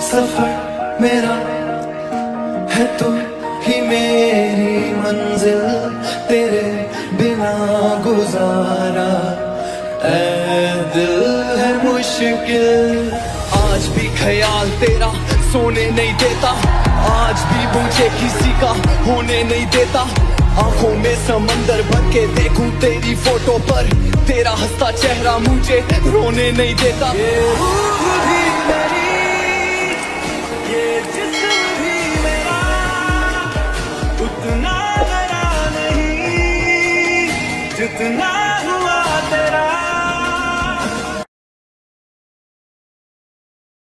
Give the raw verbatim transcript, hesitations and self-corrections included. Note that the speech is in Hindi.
सफर मेरा है तू ही मेरी मंजिल, तेरे बिना गुजारा ऐ दिल है मुश्किल। आज भी ख्याल तेरा सोने नहीं देता, आज भी मुझे किसी का होने नहीं देता। आंखों में समंदर भर के देखूं तेरी फोटो पर, तेरा हंसता चेहरा मुझे रोने नहीं देता। ये रूह भी मेरी, ये जिस्म भी मेरा, उतना बड़ा नहीं जितना